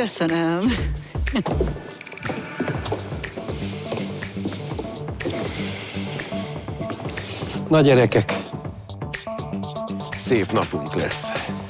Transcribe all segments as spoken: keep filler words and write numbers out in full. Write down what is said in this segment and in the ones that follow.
Köszönöm. Na gyerekek, szép napunk lesz.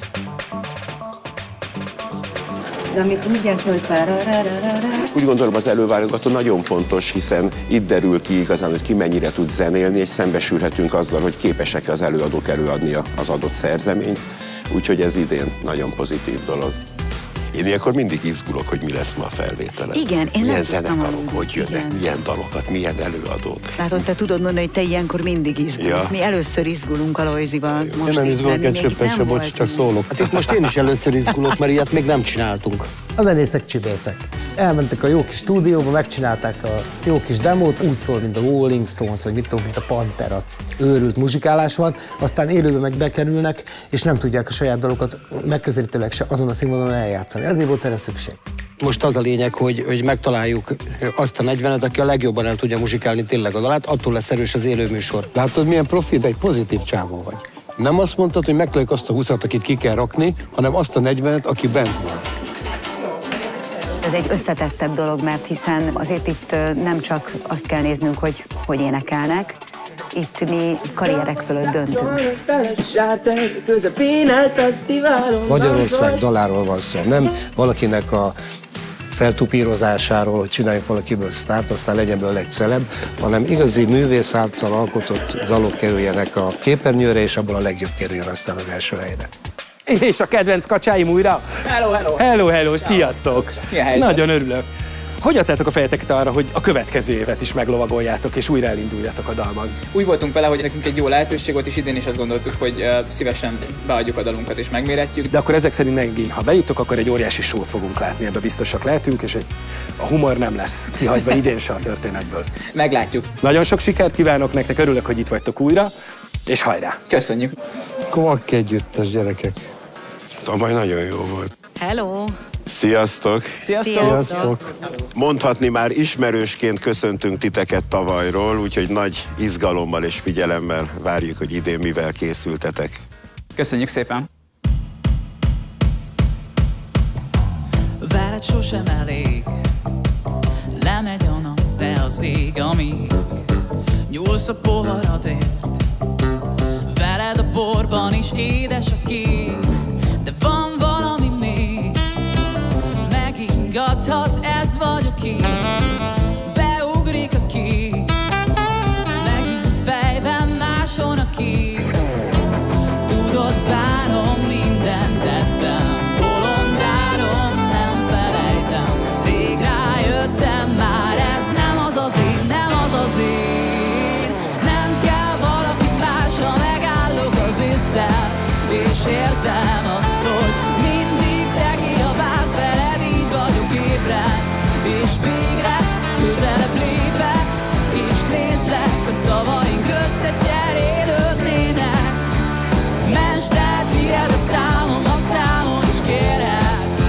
De amikor mindjárt szólsz, Úgy gondolom, az előválogató nagyon fontos, hiszen itt derül ki igazán, hogy ki mennyire tud zenélni, és szembesülhetünk azzal, hogy képesek az előadók előadni az adott szerzeményt. Úgyhogy ez idén nagyon pozitív dolog. Én ilyenkor mindig izgulok, hogy mi lesz ma a felvételen. Igen, én milyen nem zenekarok, hogy jönnek, igen. milyen dalokat, milyen előadók. Látod, te tudod mondani, hogy te ilyenkor mindig izgulsz. Ja. Mi először izgulunk a Lojzival. Én nem izgulok egy csöppet se, bocs, csak szólok. Hát itt most én is először izgulok, mert ilyet még nem csináltunk. A zenészek csibészek. Elmentek a jó kis stúdióba, megcsinálták a jó kis demót, úgy szól, mint a Rolling Stones, vagy mit tudom, mint a Pantera. Őrült muzsikálás van, aztán élőben meg bekerülnek, és nem tudják a saját dalokat megközelítőleg se azon a színvonalon eljátszani. Ezért volt erre szükség. Most az a lényeg, hogy, hogy megtaláljuk azt a negyvenet, aki a legjobban el tudja muzsikálni tényleg a dalát, attól lesz erős az élőműsor. Látod, milyen profi, de egy pozitív csávó vagy. Nem azt mondtad, hogy megtaláljuk azt a húszat, akit ki kell rakni, hanem azt a negyvenet, aki bent van. Ez egy összetettebb dolog, mert hiszen azért itt nem csak azt kell néznünk, hogy hogy énekelnek, itt mi karrierek fölött döntünk. Magyarország daláról van szó, nem valakinek a feltupírozásáról, hogy csináljunk valakiből sztárt, aztán legyen belőle egy celeb, hanem igazi művész által alkotott dalok kerüljenek a képernyőre, és abból a legjobb kerüljön aztán az első helyre. És a kedvenc kacsáim újra? Hello, hello! Hello, hello, sziasztok! Nagyon örülök. Hogy adtátok a fejeteket arra, hogy a következő évet is meglovagoljátok, és újra elinduljatok a dalban? Úgy voltunk vele, hogy nekünk egy jó lehetőség volt, és idén is azt gondoltuk, hogy uh, szívesen beadjuk a dalunkat és megméretjük. De akkor ezek szerint megint, ha bejutok, akkor egy óriási sót fogunk látni, ebbe biztosak lehetünk, és egy, a humor nem lesz kihagyva idén se a történetből. Meglátjuk. Nagyon sok sikert kívánok nektek, örülök, hogy itt vagytok újra, és hajrá! Köszönjük! Kvakk együttes, gyerekek! Tavaly nagyon jó volt. Hello! Sziasztok! Sziasztok! Sziasztok! Mondhatni már ismerősként köszöntünk titeket tavalyról, úgyhogy nagy izgalommal és figyelemmel várjuk, hogy idén mivel készültetek. Köszönjük szépen! Veled sosem elég, lemegy a nap, de az ég, amíg nyúlsz a poharadért. Veled a borban is édes a kín, de van valami még, megingathat, ez vagyok én. Beugrik a kép, megint fejben máson a kéz. Tudod, bánom, mindent tettem, bolondárom, nem felejtem. Rég rájöttem már, ez nem az az én, nem az az én. Nem kell valaki más, ha megállok az ésszel, és érzem azt, hogy mindig te kiabálsz, veled így vagyok ébren, és végre közelebb lépek, és nézlek, a szavaink összecserélődnének. Mensd el, tiéd a számom, a számon is kérhetsz.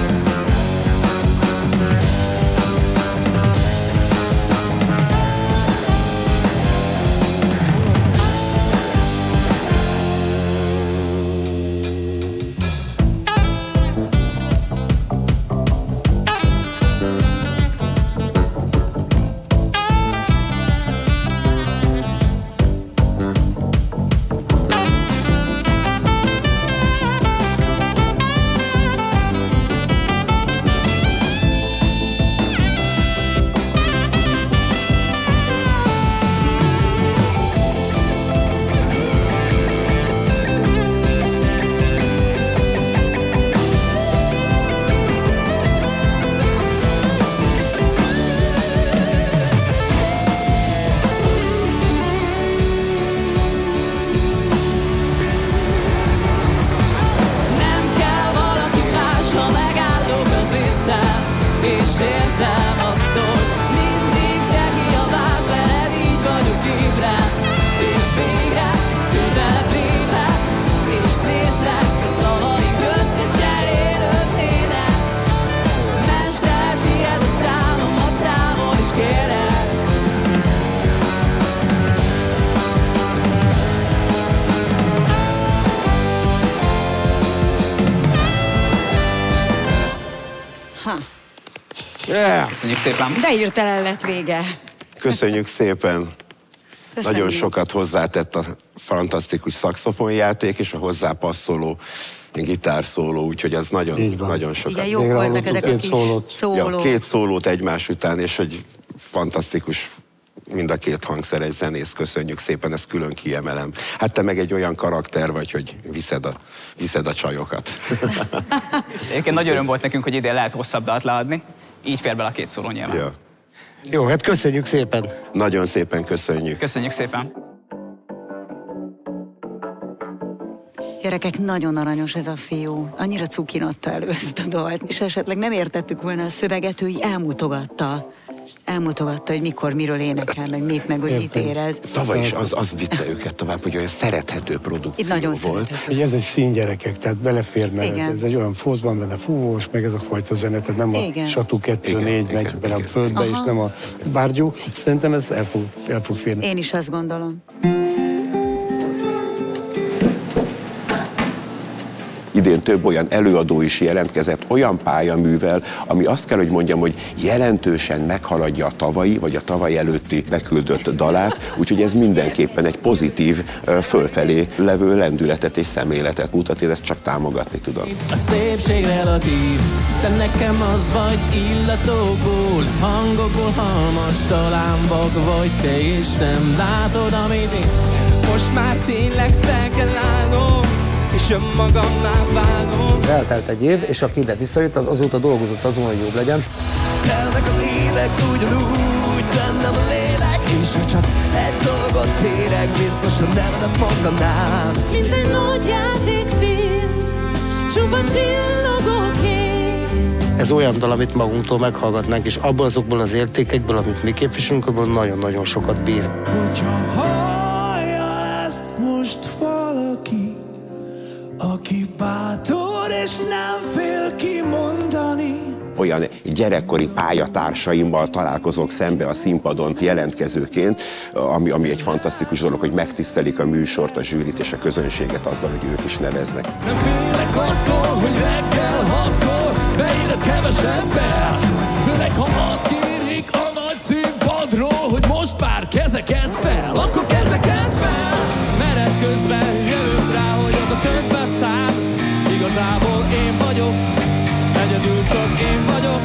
És érzem azt, hogy mindig te kiabálsz, veled így vagyok ébren, és végre közelebb lépek, és nézlek, a szavaink összecserélődnének. Mensd el, tiéd a számom, a számon is kérhetsz. Ha. Yeah. Köszönjük szépen. De hirtelen lett vége. Köszönjük szépen. Köszönjük. Nagyon sokat hozzátett a fantasztikus szaxofonjáték és a hozzápasszoló gitárszóló, úgyhogy az nagyon, nagyon sokat. Igen, jók voltak ezek a kis szólót. Ja, két szólót egymás után, és hogy fantasztikus mind a két hangszer, egy zenész, köszönjük szépen, ezt külön kiemelem. Hát te meg egy olyan karakter vagy, hogy viszed a, viszed a csajokat. Egyébként nagy öröm volt nekünk, hogy idén lehet hosszabb dalt leadni. Így fér bele a két szóló nyilván. Ja. Jó, hát köszönjük szépen. Nagyon szépen köszönjük. Köszönjük szépen. Gyerekek, nagyon aranyos ez a fiú. Annyira cukin adta elő ezt a dalt, és esetleg nem értettük volna a szöveget, ő így elmutogatta. Elmutogatta, hogy mikor, miről énekel, meg mit, meg hogy mit érez. Tavaly is az, az vitte őket tovább, hogy olyan szerethető produkció Itt nagyon volt. szerethető. Ez egy színgyerekek, tehát belefér, mert Igen. ez, ez egy olyan fóz, van benne fúvós, meg ez a fajta zene, tehát nem Igen. a satú kettő Igen, négy igen, megy bele a igen. földbe, Aha. és nem a bárgyú. Szerintem ez el fog, el fog férni. Én is azt gondolom. Idén több olyan előadó is jelentkezett olyan pályaművel, ami azt kell, hogy mondjam, hogy jelentősen meghaladja a tavalyi, vagy a tavaly előtti beküldött dalát, úgyhogy ez mindenképpen egy pozitív, fölfelé levő lendületet és szemléletet mutat, én ezt csak támogatni tudom. A szépség relatív, te nekem az vagy illatokból, hangokból halmas, talán vak vagy te is nem látod, amit én most már tényleg fel kell állnom, és önmagamnál vágom. Eltelt egy év, és aki ide visszajött, az azóta dolgozott azon, hogy jobb legyen. Telnek az évek ugyanúgy, bennem a lélek, és ha csak egy dolgot kérek, biztos a nevedet mondanám. Mint egy nagy játékfilm, csupa csillogó kép. Ez olyan dal, amit magunktól meghallgatnánk, és abból azokból az értékekből, amit mi képviselünk, abból nagyon-nagyon sokat bír. Hogyha hallja ezt most valaki, aki bátor és nem fél kimondani. Olyan gyerekkori pályatársaimmal találkozok szembe a színpadon jelentkezőként, ami, ami egy fantasztikus dolog, hogy megtisztelik a műsort, a zsűrit és a közönséget azzal, hogy ők is neveznek. Nem félek attól, hogy reggel hatkor beírod kevesebbel, főleg ha azt kérik a nagy színpadról, hogy most már kezeket fel, akkor kezeket fel, mert közben jövök rá, hogy az a többes szám, igazából én vagyok, egyedül csak én vagyok.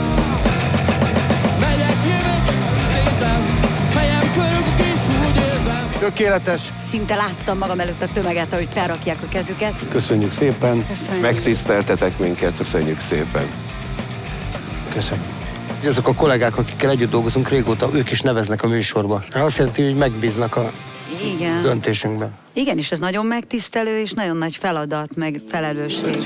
Megyek, jövök, nézem, fejem körülök és úgy érzem. Tökéletes. Szinte láttam magam előtt a tömeget, ahogy felrakják a kezüket. Köszönjük szépen. Köszönjük. Megtiszteltetek minket, köszönjük szépen. Köszönjük. Ezek a kollégák, akikkel együtt dolgozunk régóta, ők is neveznek a műsorba. Azt jelenti, hogy megbíznak a Igen. döntésünkben. Igen, és ez nagyon megtisztelő, és nagyon nagy feladat, meg felelősség.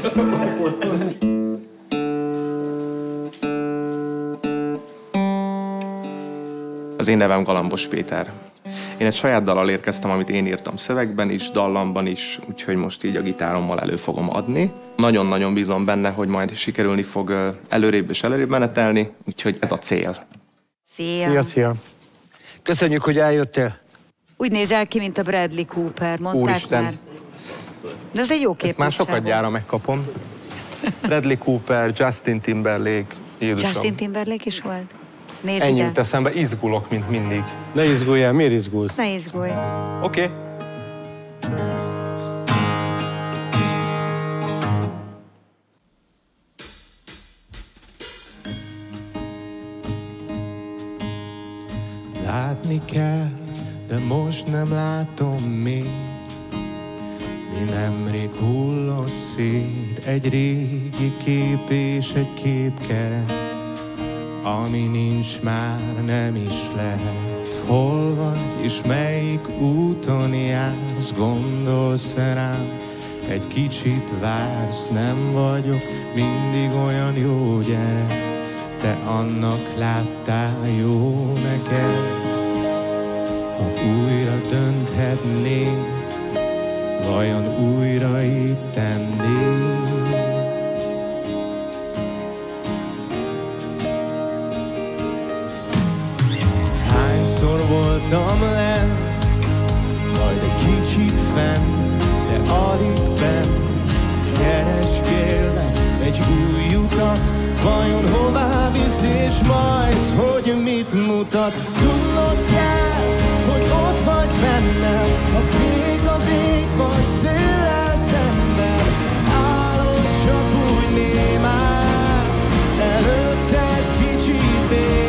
Az én nevem Galambos Péter. Én egy saját dallal érkeztem, amit én írtam szövegben is, dallamban is, úgyhogy most így a gitárommal elő fogom adni. Nagyon-nagyon bízom benne, hogy majd sikerülni fog előrébb és előrébb menetelni, úgyhogy ez a cél. Szia! Szia, szia. Köszönjük, hogy eljöttél. Úgy nézel ki, mint a Bradley Cooper, mondták Úristen. már. De ez egy jó kép. Ezt már sokat gyára megkapom. Bradley Cooper, Justin Timberlake, Jézusom. Justin Timberlake is volt? Nézd Ennyi ide. jut eszembe, izgulok, mint mindig. Ne izguljál, miért izgulsz? Ne izgulj. Oké. Okay. Látni kell, de most nem látom még. Mi nemrég hullott szét egy régi kép és egy képkeret, ami nincs már, nem is lehet. Hol vagy és melyik úton jársz, gondolsz rám, egy kicsit vársz, nem vagyok mindig olyan jó gyerek, te annak láttál jó neked. Ha újra dönthetnék, vajon újra így tennék? Hányszor voltam lent, majd egy kicsit fenn, de alig benn, keresgélve egy új utat, vajon hová visz és majd, hogy mit mutat. Tudnod kell, hogy ott vagy bennem, ha még az ég vagy széllel szemben. Állok csak úgy némán, előtted kicsit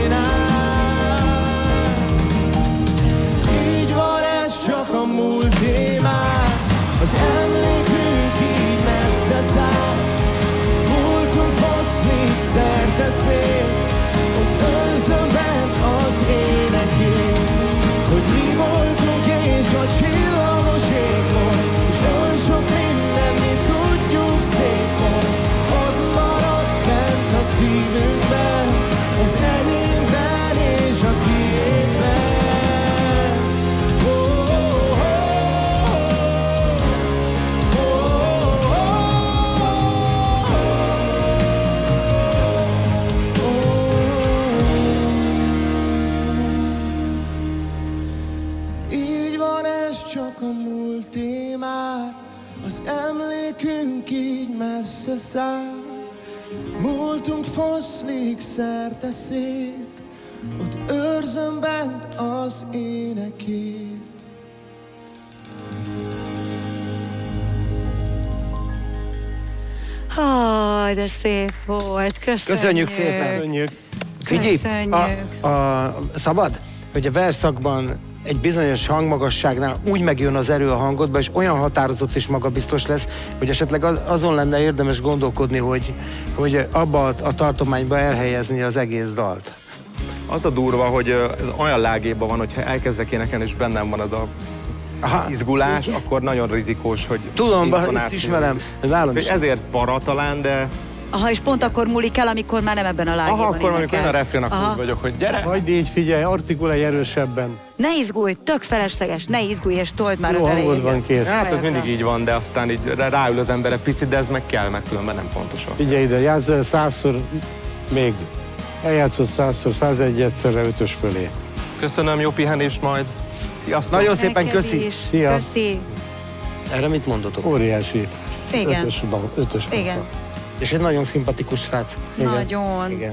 bénán. Így van ez csak a múlt témán, az emlékünk így messze száll. Múltunk foszlik szerte szél, ott őrzöm bent az énekét, hogy mi voltunk és a csillagos ég volt, és oly sok minden, mi tudjuk szép volt. Ott maradt bent a szívünkben, az enyémben és a tiédben. Csak a múlté már, az emlékünk így messze száll. Múltunk foszlik szerte szét, ott őrzöm bent az énekét. Haj, de szép volt, köszönjük. Köszönjük szépen. Köszönjük. Figyi, a, a, szabad, hogy a versszakban egy bizonyos hangmagasságnál úgy megjön az erő a hangodba, és olyan határozott és magabiztos lesz, hogy esetleg az, azon lenne érdemes gondolkodni, hogy, hogy abba a, a tartományba elhelyezni az egész dalt. Az a durva, hogy olyan lágében van, hogyha elkezdek énekelni, és bennem van az a Aha. izgulás, akkor nagyon rizikós, hogy... Tudom, ezt ismerem, ez állam is. Ezért para talán, de... Aha, és pont akkor múlik el, amikor már nem ebben a lágében Aha, akkor amikor a refrén, akkor Aha. úgy vagyok, hogy gyere! Hagyd így, figyelj, artikulálj erősebben. Ne izgulj, tök felesleges, ne izgulj, és told már Jó a elejéget. hangod van, kész. Hát ez mindig így van, de aztán így ráül az ember egy picit, de ez meg kell, meg különben nem fontos. Figyelj ide, játszol százszor még. Eljátszott százszor, százegy egyszerre ötös fölé. Köszönöm, jó pihenést majd. Sziasztok! Nagyon szépen köszi. Szia. Köszi. Erre mit mondotok? Óriási. Igen. Ötös, ötös Igen. És egy nagyon szimpatikus srác. Igen. Nagyon. Igen.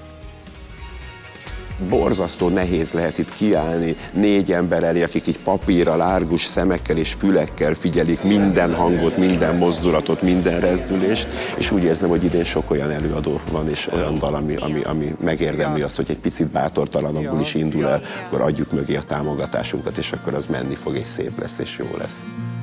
Borzasztó nehéz lehet itt kiállni négy ember elé, akik így papírral, árgus szemekkel és fülekkel figyelik minden hangot, minden mozdulatot, minden rezdülést, és úgy érzem, hogy idén sok olyan előadó van, és olyan dal, ami, ami, ami megérdemli azt, hogy egy picit bátortalanabbul is indul el, akkor adjuk mögé a támogatásunkat, és akkor az menni fog, és szép lesz, és jó lesz.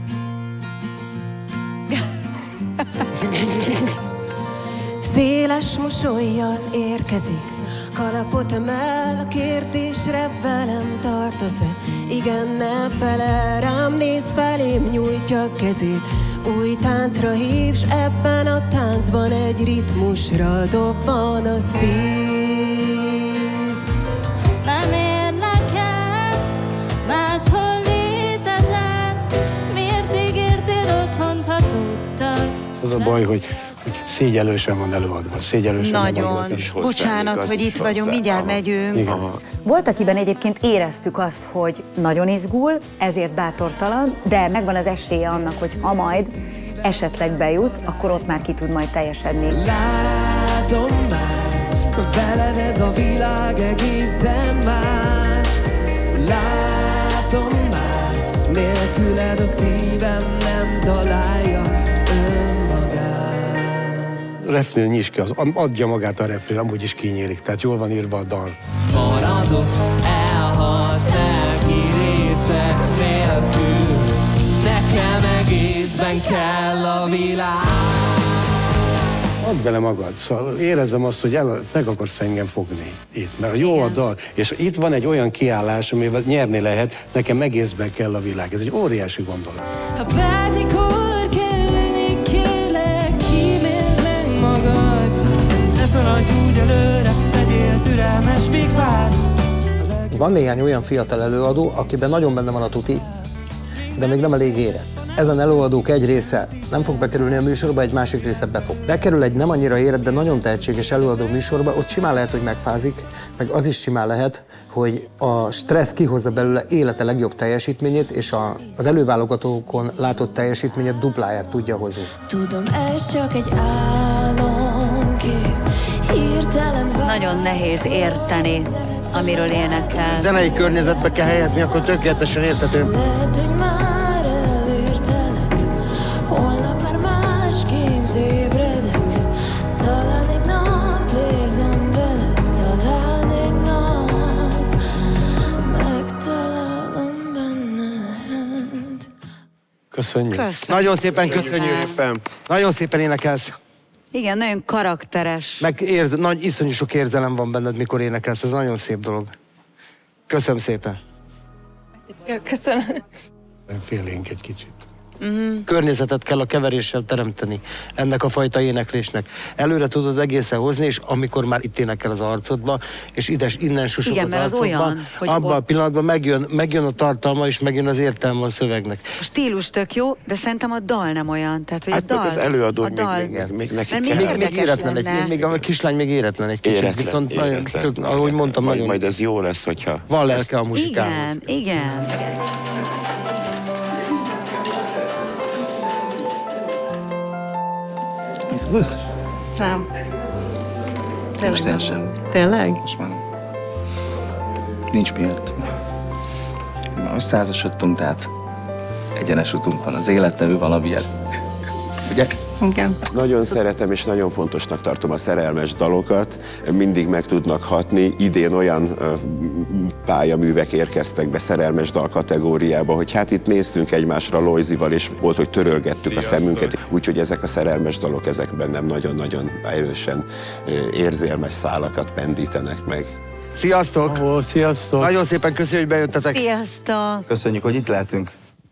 Széles mosollyal érkezik, kalapot emel a kérdésre, velem tartasz-e? Igen, nem felel rám, néz felém, nyújtja a kezét. Új táncra hívs, ebben a táncban egy ritmusra dobban a szív. Nem érlek el, máshol létezel, miért ígértél otthont, ha tudtad? Az a baj, hogy szégyellősen van előadva, szégyellősen Nagyon. van Bocsánat, hogy itt vagyunk, mindjárt megyünk. Igen. Volt, akiben egyébként éreztük azt, hogy nagyon izgul, ezért bátortalan, de megvan az esélye annak, hogy ha majd esetleg bejut, akkor ott már ki tud majd teljesedni. Látom már, veled ez a világ egészen más. Látom már, nélküled a szívem nem találja refrén nyisd ki, az, adja magát a refrén, amúgy is kinyílik, tehát jól van írva a dal. Maradok elhalt lelki részek nélkül, nekem egészben kell a világ. Add bele magad, szóval érezem azt, hogy el, meg akarsz engem fogni itt, mert jó a dal, és itt van egy olyan kiállás, amivel nyerni lehet, nekem egészben kell a világ, ez egy óriási gondolat. Ha bármikor kellene, kérlek, kíméld meg magad. Ne szaladj úgy előre, legyél türelmes, míg vársz. Van néhány olyan fiatal előadó, akiben nagyon benne van a tuti, de még nem elég érett. Ezen előadók egy része nem fog bekerülni a műsorba, egy másik része be fog. Bekerül egy nem annyira érett, de nagyon tehetséges előadó műsorba, ott simán lehet, hogy megfázik, meg az is simán lehet, hogy a stressz kihozza belőle élete legjobb teljesítményét, és a, az előválogatókon látott teljesítményét dupláját tudja hozni. Tudom, ez csak egy álomkép, Nagyon nehéz érteni, amiről énekel. Zenei környezetbe kell helyezni, akkor tökéletesen értető. Lehet, hogy már elértelek, holnap már másként ébredek. Talán egy nap érzem veled, talán egy nap megtalálom benned. Köszönjük. Köszönjük. Nagyon szépen köszönjük. Nagyon szépen énekelsz. Igen, nagyon karakteres. Meg érze, nagy, iszonyú sok érzelem van benned, mikor énekelsz, ez nagyon szép dolog. Köszönöm szépen. Köszönöm. Félénk egy kicsit. Uh-huh. Környezetet kell a keveréssel teremteni ennek a fajta éneklésnek. Előre tudod egészen hozni, és amikor már itt énekel az arcodba, és ides, innen susog igen, az mert az arcodba, olyan, hogy abban ott... a pillanatban megjön, megjön a tartalma, és megjön az értelme a szövegnek. A stílus tök jó, de szerintem a dal nem olyan. Tehát, hogy hát a dal, az előadó a dal, még, még, még neki még, kell. Még éretlen, egy, még a kislány még éretlen egy kicsit, Éretlen, viszont éretlen, nagyon, éretlen. tök, ahogy mondtam, majd, nagyon... majd ez jó lesz, hogyha... Van lelke a muzsikához. Igen, igen. Izgulsz? Nem. Most én sem. Tényleg? Most már nem. Nincs miért. Már összeházasodtunk, tehát egyenes utunk van. Az élet nevű valami ez. Ugye? Igen. Nagyon szeretem és nagyon fontosnak tartom a szerelmes dalokat, mindig meg tudnak hatni. Idén olyan uh, pályaművek érkeztek be szerelmes dal kategóriába, hogy hát itt néztünk egymásra Lojzival, és volt, hogy törölgettük Sziasztok. a szemünket, úgyhogy ezek a szerelmes dalok, ezek bennem nagyon-nagyon erősen uh, érzelmes szálakat pendítenek meg. Sziasztok! Ó, sziasztok! Nagyon szépen köszönjük, hogy bejöttetek. Sziasztok! Köszönjük, hogy itt lehetünk.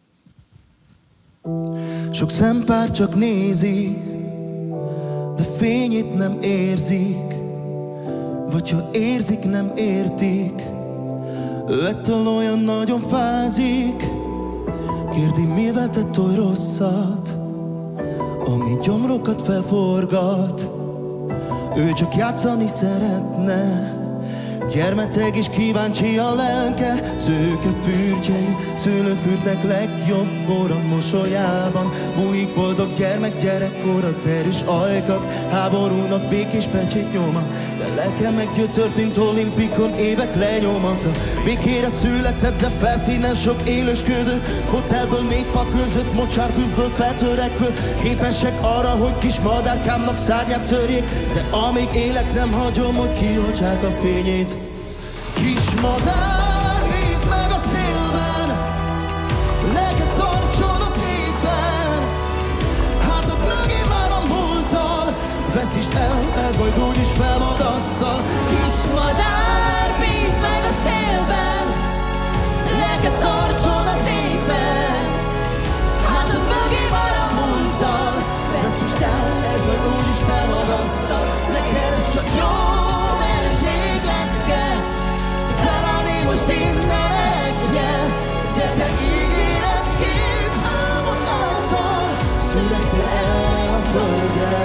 Sok szempár csak nézi, de fényét nem érzik, vagy ha érzik, nem értik. Ő ettől olyan nagyon fázik. Kérdi, mivel tett oly rosszat, ami gyomrokat felforgat. Ő csak játszani szeretne, gyermeteg és kíváncsi a lelke. Szőke fürtjei szőlőfürdnek legjobb óra mosolyában. Bújik boldog gyermek gyerekkorat, erős ajkak, háborúnak békés pecsét nyoma. De lelke meggyötört, mint olimpikon évek lenyomata. Békére született, de felszínen sok élősködő. Fotelből négy fa között, mocsárküzből feltörekvő. Képesek arra, hogy kis madárkámnak szárnyát törjék, de amíg élek, nem hagyom, hogy kioltsák a fényét. Kis madár, bízd meg a szélben, lelked tartson az égben. Hátad mögé már a múltad, veszítsd el, ez majd úgyis felmadasztal. Kis madár, bízd meg a szélben, lelked tartson az égben. Hátad mögé már a múltad, veszítsd el, ez majd úgyis felmadasztal. Neked ez csak jó, mert ez églecke, felállni most innen egyje, de te ígéretként álmod által születtél el a földre.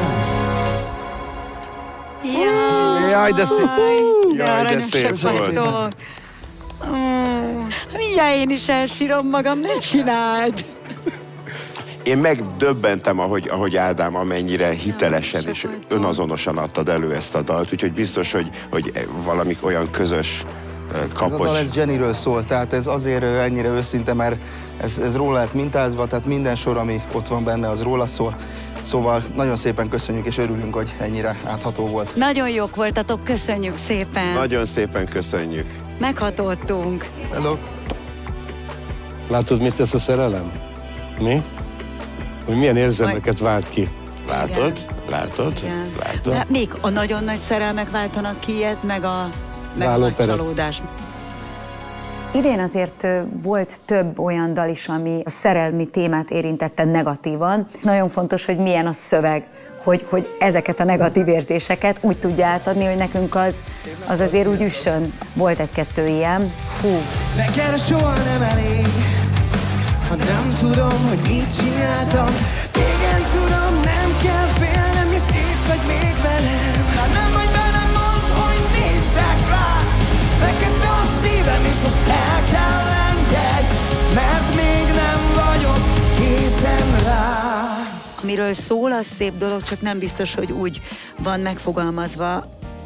Jaj, Jaj, de szép! Jaj, de szép volt. Mindjárt én is elsírom magam, ne csináld! Én megdöbbentem, ahogy, ahogy Ádám amennyire hitelesen és önazonosan adtad elő ezt a dalt, úgyhogy biztos, hogy, hogy valami olyan közös kapocs. Ez a dal ez Jennyről szól, tehát ez azért ennyire őszinte, mert ez, ez róla lett mintázva, tehát minden sor, ami ott van benne, az róla szól. Szóval nagyon szépen köszönjük, és örülünk, hogy ennyire átható volt. Nagyon jók voltatok, köszönjük szépen! Nagyon szépen köszönjük! Meghatódtunk! Hello! Látod, mit tesz a szerelem? Mi? Hogy milyen érzelmeket vált ki. Látod? Látod? Igen. Látod? Hát még a nagyon nagy szerelmek váltanak ki ilyet, meg a, meg a nagy Vállóperet. csalódás. Idén azért ö, volt több olyan dal is, ami a szerelmi témát érintette negatívan. Nagyon fontos, hogy milyen a szöveg, hogy, hogy ezeket a negatív érzéseket úgy tudja átadni, hogy nekünk az, az azért úgy üssön. Volt egy-kettő ilyen. Fú. Neked soha nem elég, ha nem tudom, hogy mit csináltam. Igen, tudom, nem kell félnem, hisz itt vagy még velem. Ha nem vagy bennem, mondd, hogy nézzek rá. Fekete a szívem, és most el kell engedj, mert még nem vagyok készen rá. Amiről szól, az szép dolog, csak nem biztos, hogy úgy van megfogalmazva,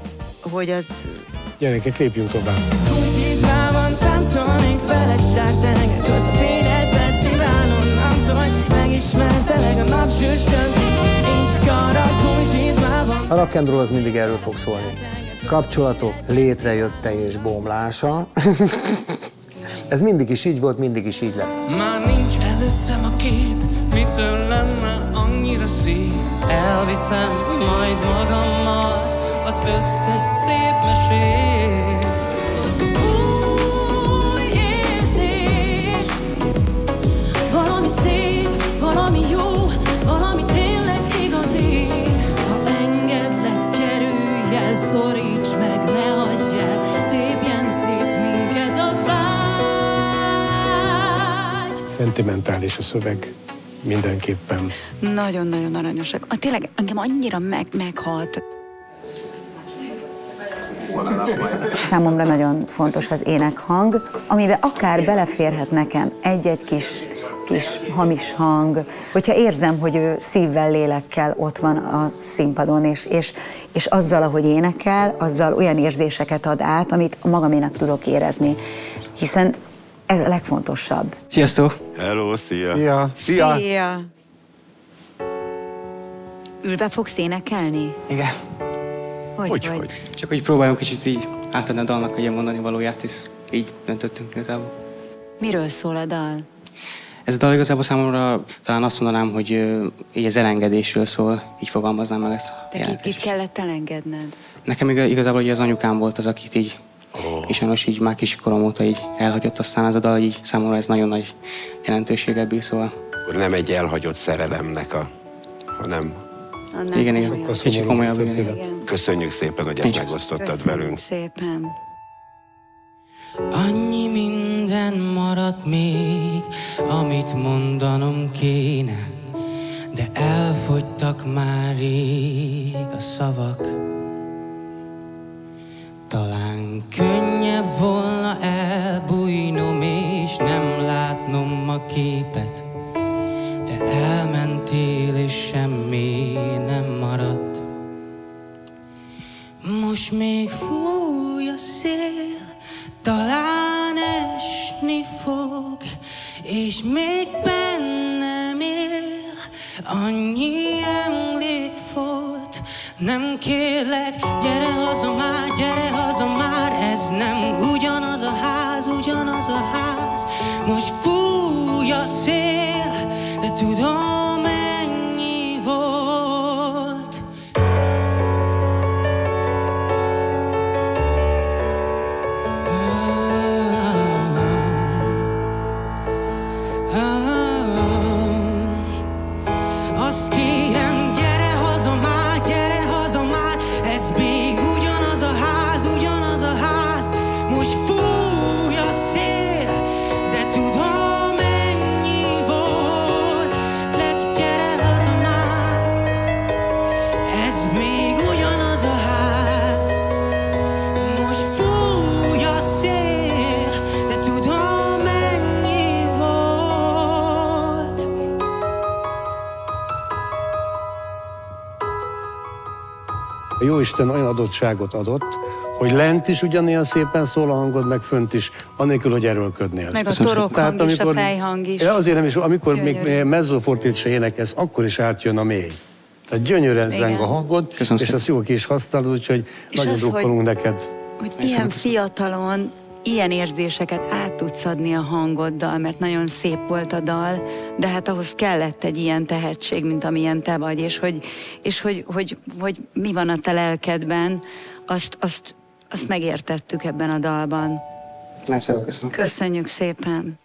hogy az... Gyerekek, lépjünk tovább. Kulcsizmában táncolnék felesság tenger közepén egy fesztiválon. Nem tudom, hogy megismertelek a napsűrűsön. Én csak arra kulcsizmában. A rock and roll az mindig erről fog szólni. Kapcsolatok létrejötte és bomlása. Ez mindig is így volt, mindig is így lesz. Már nincs előttem a kép, mitől lenne annyira szép. Elviszem majd magammal az összes szép mesét. Új érzés, valami szép, valami jó, valami tényleg igazi. Ha engedlek, kerülj el, szoríts meg, ne hagyj el, tépjen szét minket a vágy. Szentimentális a szöveg, mindenképpen. Nagyon-nagyon aranyosak. A, tényleg engem annyira meg, meghalt. Számomra nagyon fontos az énekhang, amiben akár beleférhet nekem egy-egy kis, kis hamis hang, hogyha érzem, hogy ő szívvel, lélekkel ott van a színpadon, és, és, és azzal, ahogy énekel, azzal olyan érzéseket ad át, amit magaménak tudok érezni. Hiszen ez a legfontosabb. Sziasztok! Hello, szia! Szia! Szia! Szia. Ülve fogsz énekelni? Igen. Hogy, hogy, hogy? hogy? Csak hogy próbáljunk kicsit így átadni a dalnak, hogy mondani valóját, és így döntöttünk igazából. Miről szól a dal? Ez a dal igazából számomra talán azt mondanám, hogy ö, így az elengedésről szól, így fogalmaznám meg ezt a De kit, kit kellett elengedned? Nekem igaz, igazából ugye az anyukám volt az, akit így, oh. és sajnos így már kisikorom óta így elhagyott, aztán ez a dal így számomra ez nagyon nagy jelentőséggel bír, szóval. Akkor nem egy elhagyott szerelemnek a, hanem... Annál igen, igen. Kicsit komolyabb, igen, igen. Köszönjük szépen, hogy ezt megosztottad Köszönjük velünk. szépen. Annyi minden maradt még, amit mondanom kéne, de elfogytak már rég a szavak. Talán könnyebb volna elbújnom és nem látnom a képet, de elmentél és semmi nem maradt. Most még fúj a szél, talán esni fog, és még bennem él annyi emlék volt. Nem kérlek, gyere haza már, gyere haza már, ez nem ugyanaz a ház, ugyanaz a ház. Most fúj a szél, de tudom, ennyi volt. Azt kérem, gyere haza már, gyere haza már, ez még ugyanaz a ház, ugyanaz a ház. Most fúj a szél, de tudom, ennyi volt. Lek, gyere haza már, ez még ugyanaz a ház. Most fúj a szél, de tudom, ennyi volt. A Jóisten olyan adottságot adott, hogy lent is ugyanilyen szépen szól a hangod, meg fönt is, anélkül, hogy erőlködnél. Meg a torokhang és a fejhang is. Ja, azért nem is, amikor Gyönyörű. még mezzofortit se énekelsz, akkor is átjön a mély. Tehát gyönyörűen zeng a hangod, Köszönöm és szépen. azt jól ki is használod, úgyhogy És nagyon az, drukkolunk hogy- neked. Hogy ilyen fiatalon ilyen érzéseket át tudsz adni a hangoddal, mert nagyon szép volt a dal, de hát ahhoz kellett egy ilyen tehetség, mint amilyen te vagy, és hogy, és hogy, hogy, hogy mi van a te lelkedben, azt, azt, azt megértettük ebben a dalban. Nem szépen köszönöm. Köszönjük szépen!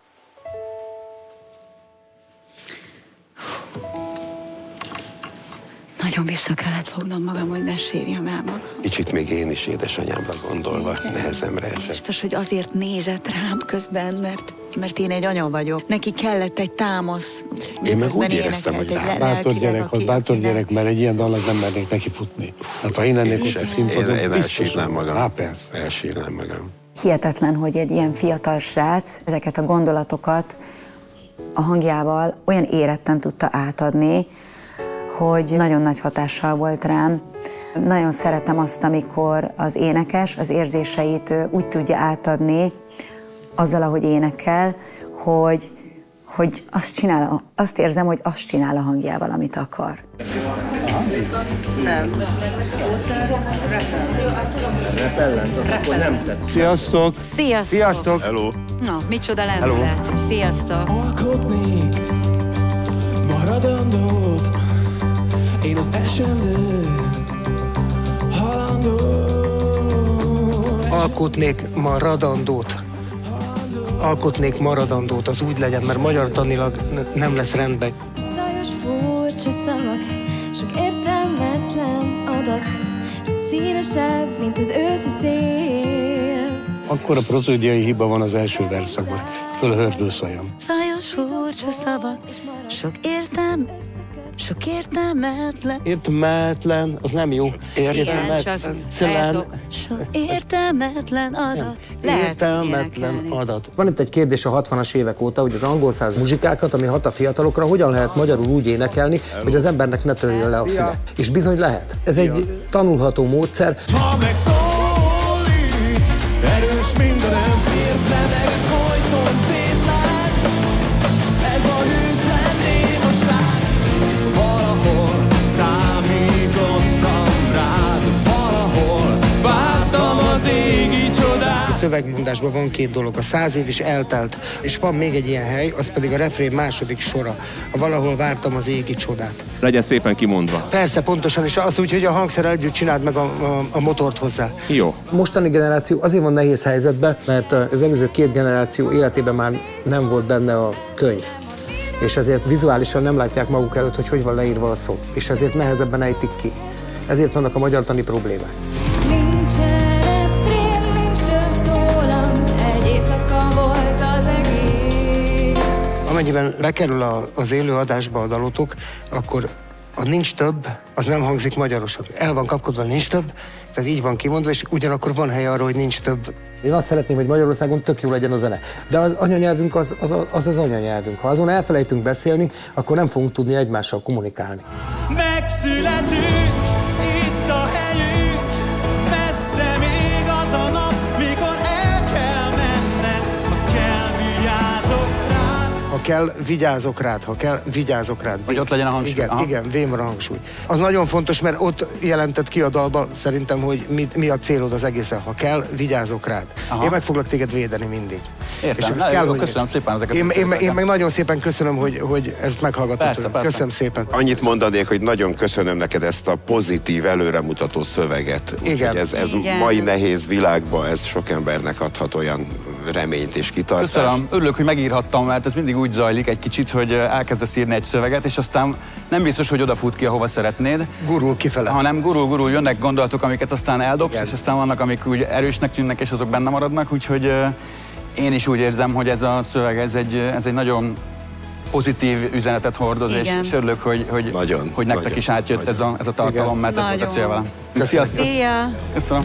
Nagyon vissza kellett fognom magam, hogy ne sírjam el magam. Kicsit még én is édesanyámra gondolva, nehezemre esett. Biztos, hogy azért nézett rám közben, mert, mert én egy anya vagyok. Neki kellett egy támasz. Én meg Miközben úgy éreztem, énekelt hogy egy rá- Bátor lelkileg, gyerek, aki- bátor akinek- gyerek, mert egy ilyen dalnak nem mernék neki futni. Hát ha én lennék ott a színpadon, Én, én biztos, elsírnám hogy- magam. Há, persze. Elsírnám magam. Hihetetlen, hogy egy ilyen fiatal srác ezeket a gondolatokat a hangjával olyan éretten tudta átadni, hogy nagyon nagy hatással volt rám. Nagyon szeretem azt, amikor az énekes az érzéseit úgy tudja átadni azzal, ahogy énekel, hogy, hogy azt, csinál, azt érzem, hogy azt csinál a hangjával, amit akar. Nem. Repellent, az akkor nem tett. Sziasztok! Sziasztok! Sziasztok! Hello! Na, micsoda lendület. Sziasztok! Alkotnék maradandót, én az esendő halandó. Alkotnék maradandót. Alkotnék maradandót, az úgy legyen, mert magyar tanilag nem lesz rendben. Zajos furcsa szavak, sok értelmetlen adat, színesebb, mint az őszi szél. Akkor a prozódiai hiba van az első verszakban. Fölhördül szajam. Zajos furcsa szavak, sok értelm, sok értelmetlen. Értelmetlen, az nem jó. Értelmetlen. Sok értelmetlen adat. Lehet Értelmetlen adat. Van itt egy kérdés a hatvanas évek óta, hogy az angol száz muzsikákat, ami hat a fiatalokra, hogyan lehet magyarul úgy énekelni, hogy az embernek ne törjön le a füle. És bizony lehet. Ez egy tanulható módszer. Ha megszólít, erős mindenem, értve meg folyton tétlen. Ez a hűtlen némaság, valahol számítottam rád, valahol vártam az égi csodát. A szövegmondásban van két dolog, a száz év is eltelt, és van még egy ilyen hely, az pedig a refrén második sora. A valahol vártam az égi csodát. Legyen szépen kimondva. Persze, pontosan, és az úgy, hogy a hangszerrel együtt csináld meg a, a, a motort hozzá. Jó. Mostani generáció azért van nehéz helyzetben, mert az előző két generáció életében már nem volt benne a könyv. És ezért vizuálisan nem látják maguk előtt, hogy hogy van leírva a szó. És ezért nehezebben ejtik ki. Ezért vannak a magyartani problémák. Nincsen refrén, nincs több szólam, egy éjszaka volt az egész. Amennyiben bekerül a, az élő adásba a dalotok, akkor a nincs több, az nem hangzik magyarosan. El van kapkodva, nincs több, tehát így van kimondva, és ugyanakkor van hely arra, hogy nincs több. Én azt szeretném, hogy Magyarországon tök jó legyen a zene. De az anyanyelvünk az az, az, az anyanyelvünk. Ha azon elfelejtünk beszélni, akkor nem fogunk tudni egymással kommunikálni. Megszületünk, itt a helyünk, messze még az a nap, mikor el kell menned, ha kell vigyázok rád. Ha kell, vigyázok rád, ha kell, vigyázok rád. Vagy ott legyen a hangsúly. Igen, Aha. igen, vén van a hangsúly. Az nagyon fontos, mert ott jelentett ki a dalba szerintem, hogy mi, mi a célod az egészen. Ha kell, vigyázok rád. Aha. Én meg foglak téged védeni mindig. Értem. És Na, kell, jó, hogy köszönöm szépen ezeket. Én, én, én meg nagyon szépen köszönöm, hogy, hogy ezt meghallgattad. Persze, persze. Köszönöm szépen. Annyit mondanék, hogy nagyon köszönöm neked ezt a pozitív, előremutató szöveget. Igen. Úgyhogy ez, ez Igen. mai nehéz világban, ez sok embernek adhat olyan reményt és kitartást. Köszönöm. Örülök, hogy megírhattam, mert ez mindig úgy zajlik egy kicsit, hogy elkezdesz írni egy szöveget, és aztán nem biztos, hogy odafut ki, ahova szeretnéd. Gurul kifele. Hanem gurul, gurul, jönnek gondolatok, amiket aztán eldobsz, igen. És aztán vannak, amik úgy erősnek tűnnek, és azok benne maradnak, úgyhogy uh, én is úgy érzem, hogy ez a szöveg, ez egy, ez egy nagyon pozitív üzenetet hordoz, és, és örülök, hogy, hogy, nagyon, hogy nektek nagyon, is átjött nagyon. ez a, ez a tartalom, igen. Mert ez Nagyon. volt a cél velem. Sziasztok! Szia! Köszönöm!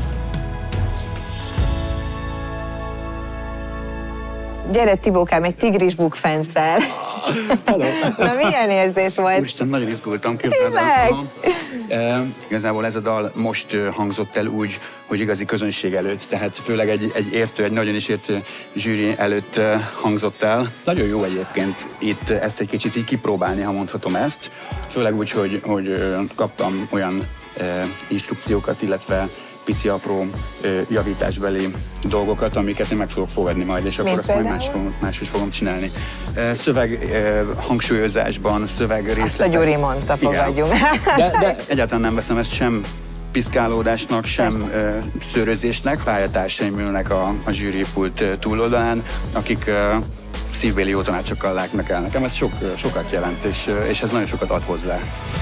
Gyere Tibókám, egy tigris bukfenccel. Na, milyen érzés volt? Úristen, nagyon izgultam, képzeld el. E, igazából ez a dal most hangzott el úgy, hogy igazi közönség előtt, tehát főleg egy, egy értő, egy nagyon is értő zsűri előtt hangzott el. Nagyon jó egyébként itt ezt egy kicsit így kipróbálni, ha mondhatom ezt. Főleg úgy, hogy, hogy kaptam olyan e, instrukciókat, illetve pici apró ö, javításbeli dolgokat, amiket én meg fogok fogadni majd, és akkor Mint azt majd más, máshogy fogom csinálni. Szöveg ö, hangsúlyozásban, szöveg részletek. Azt a Gyuri mondta, fogadjunk. De, de egyáltalán nem veszem ezt sem piszkálódásnak, sem ö, szőrözésnek. Pályatársaim ülnek a, a zsűripult túloldalán, akik ö, szívbéli jó tanácsokkal látnak el nekem. Ez sok, sokat jelent, és, és ez nagyon sokat ad hozzá.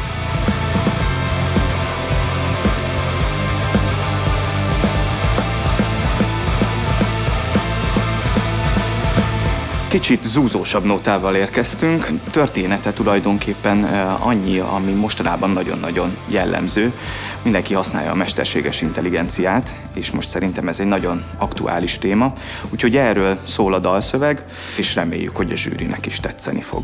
Kicsit zúzósabb nótával érkeztünk. Története tulajdonképpen annyi, ami mostanában nagyon-nagyon jellemző. Mindenki használja a mesterséges intelligenciát, és most szerintem ez egy nagyon aktuális téma. Úgyhogy erről szól a dalszöveg, és reméljük, hogy a zsűrinek is tetszeni fog.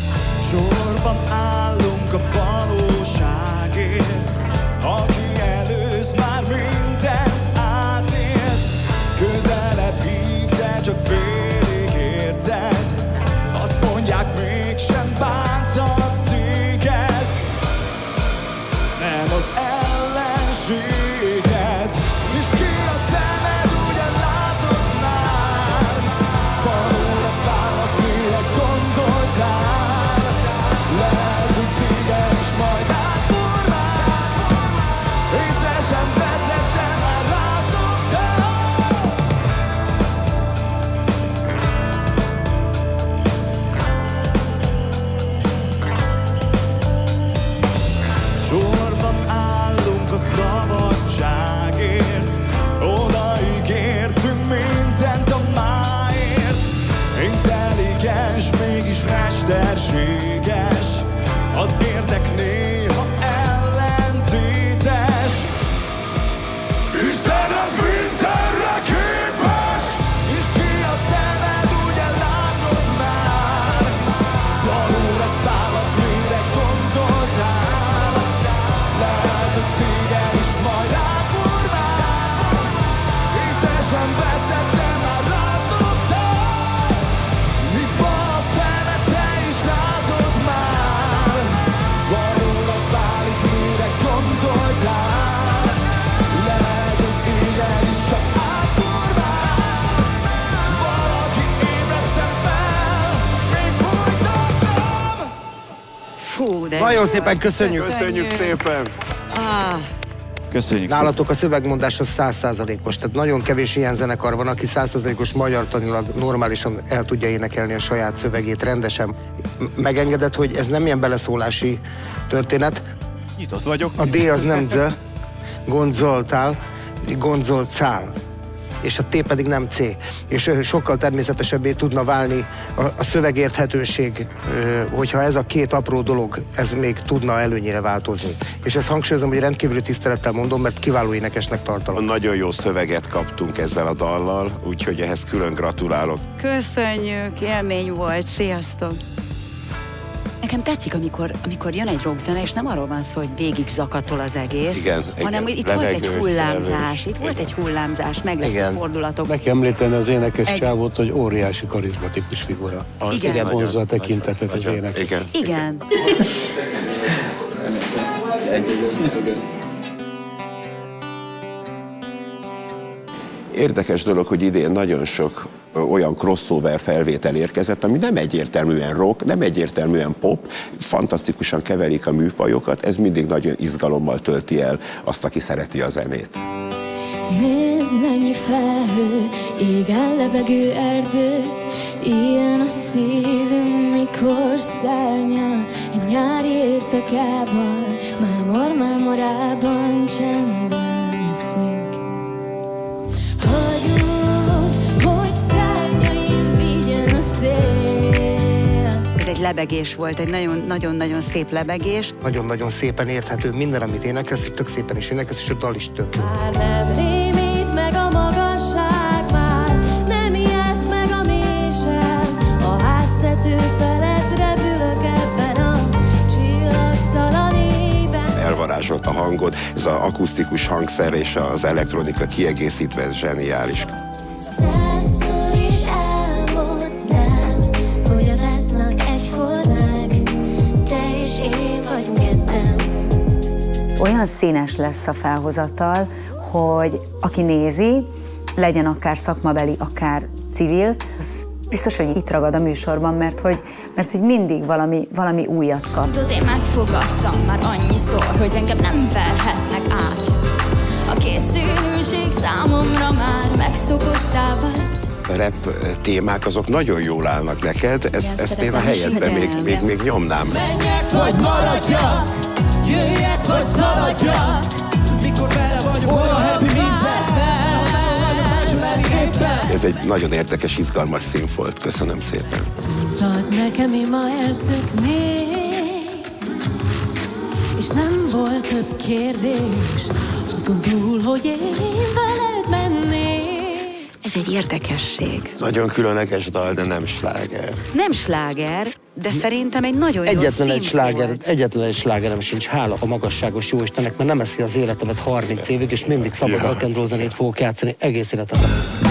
Sorban állunk a valóságért, aki elő Nagyon szépen köszönjük. Köszönjük szépen. Ah. Köszönjük. Nálatok a szövegmondás az száz százalékos, tehát nagyon kevés ilyen zenekar van, aki száz százalékos magyartanilag normálisan el tudja énekelni a saját szövegét rendesen. Megengedett, hogy ez nem ilyen beleszólási történet. Nyitott vagyok. A D az nem Z, gondoltál, gondolcál. És a T pedig nem C. És sokkal természetesebbé tudna válni a, a szövegérthetőség, hogyha ez a két apró dolog, ez még tudna előnyire változni. És ezt hangsúlyozom, hogy rendkívüli tisztelettel mondom, mert kiváló énekesnek tartalak. Nagyon jó szöveget kaptunk ezzel a dallal, úgyhogy ehhez külön gratulálok. Köszönjük, élmény volt, sziasztok! Nekem tetszik, amikor, amikor jön egy rockzene, és nem arról van szó, hogy végig zakatol az egész, igen, hanem igen. itt Levegős, volt egy hullámzás, szervés. itt volt egy hullámzás, meglepő fordulatok. Meg kell említeni az énekes Egy- csávót, hogy óriási karizmatikus figura. Az Igen. igen, vonzza a Nagyon, tekintetet az nagyon, ének. igen. Igen. Érdekes dolog, hogy idén nagyon sok ö, olyan crossover felvétel érkezett, ami nem egyértelműen rock, nem egyértelműen pop, fantasztikusan keverik a műfajokat, ez mindig nagyon izgalommal tölti el azt, aki szereti a zenét. Nézd, mennyi felhő, égen lebegő erdő, ilyen a szívünk, mikor szárnyal, egy nyári éjszakában, mámor mámorában csendben eszünk. Hagyom, hogy szárnyaim vigyen a szél. Ez egy lebegés volt, egy nagyon-nagyon szép lebegés. Nagyon-nagyon szépen érthető minden, amit énekelsz, és tök szépen is énekelsz, és a dal is tök jó. Már nem rémít meg a magasság, már nem ijeszt meg a mélység. A háztetők felett repülök ebben a csillagtalan éjben. Elvarázsolt a hangod, ez az akusztikus hangszer és az elektronika kiegészítve, ez zseniális. Százszor is elmondnám, hogy a vásznak egyformák, te és én vagyunk ketten. Olyan színes lesz a felhozatal, hogy aki nézi, legyen akár szakmabeli, akár civil, az biztos, hogy itt ragad a műsorban, mert hogy, mert hogy mindig valami, valami újat kap. Tudod, én megfogadtam már annyiszor, hogy engem nem verhetnek át. A kétszínűség számomra már megszokottá vált. A rap témák azok nagyon jól állnak neked, ezt, ezt én a helyedben még, még, még nyomnám. Menjek vagy maradjak, jöjjek vagy szaladjak, mikor vele vagyok, olyan happy minden, Ez egy nagyon érdekes, izgalmas szín volt. Köszönöm szépen. Mondtad nekem, én ma elszöknék, és nem volt több kérdés, azon túl, hogy én veled mennék. Ez egy érdekesség. Nagyon különleges dal, de nem sláger. Nem sláger, de szerintem egy nagyon Egyetlen jó egy szín sláger, volt. egyetlen egy slágerem sincs, hála a magasságos jóistennek, mert nem eszi az életemet harminc évig, és mindig szabad Ja. rock and roll zenét fogok játszani egész életemben.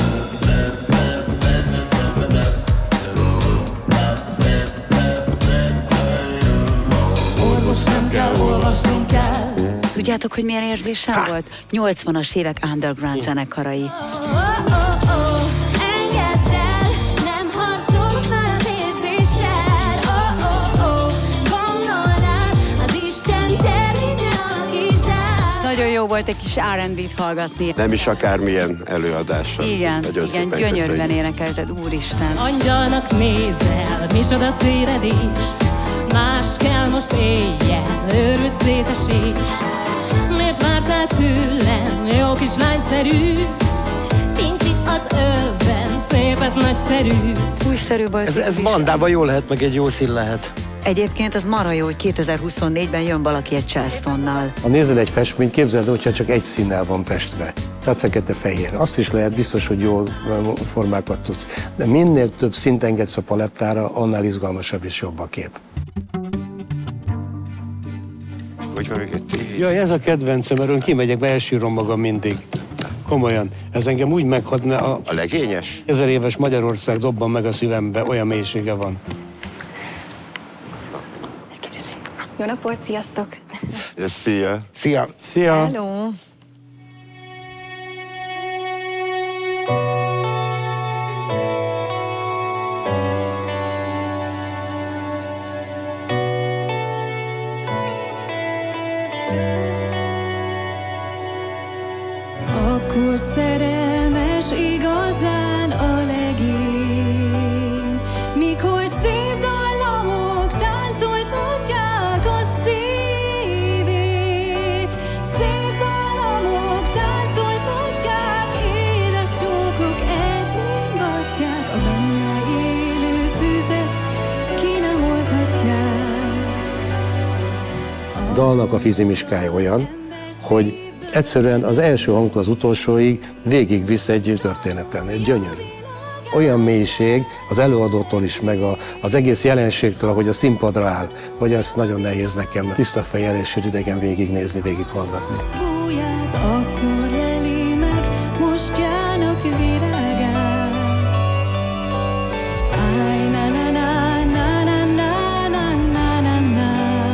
Orvos nem kell, olvasnunk kell. Tudjátok, hogy milyen érzésem volt? nyolcvanas évek underground zenekarai. Oh, oh, oh, engedd el, nem harcolok már az érzéssel. Oh, oh, oh, gondolnád, az Isten tervében alakítsd el. Nagyon jó volt egy kis er and bé-t hallgatni. Nem is akármilyen előadással. Igen, Nagyon igen, szépen gyönyörűen köszönjük. énekelted, úristen. Angyalnak nézel, micsoda tévedés. Más kell most éjjel, őrült szétesés. Miért vártál tőlem, jó kis lányszerűt? Nincs itt az ölben, szépet nagyszerűt. Újszerű volt. Ez, ez bandában jó lehet, meg egy jó szín lehet. Egyébként az marha jó, hogy kétezer-huszonnégyben jön valaki egy Charlestonnal. Ha nézed egy festményt, képzeld, hogyha csak egy színnel van festve. Tehát fekete-fehér. Azt is lehet, biztos, hogy jó formákat tudsz. De minél több szint engedsz a palettára, annál izgalmasabb és jobb a kép. Hogy van még egy té- Jaj, ez a kedvencem, erről kimegyek, mert elsírom magam mindig. Komolyan. Ez engem úgy meghat, mert a, a legényes? Ezer éves Magyarország dobban meg a szívembe, olyan mélysége van. Jó napot, sziasztok! Szia! Szia! Szia! Hello! Akkor szerelmes igazán a legény, mikor szép dallamok táncoltatják a szívét. Szép dallamok táncoltatják, édes csókok elringatják, a benne élő tüzet ki nem oldhatják. A dalnak a fizimiskája olyan, hogy egyszerűen az első hangtól az utolsóig végigvisz egy történeten, egy gyönyörű. Olyan mélység az előadótól is, meg a, az egész jelenségtől, ahogy a színpadra áll, hogy ez nagyon nehéz nekem tiszta fejjel és idegen végignézni, végighallgatni. Búját akkor leli meg mostjának virágát. Áj, na na na na na na na na na na.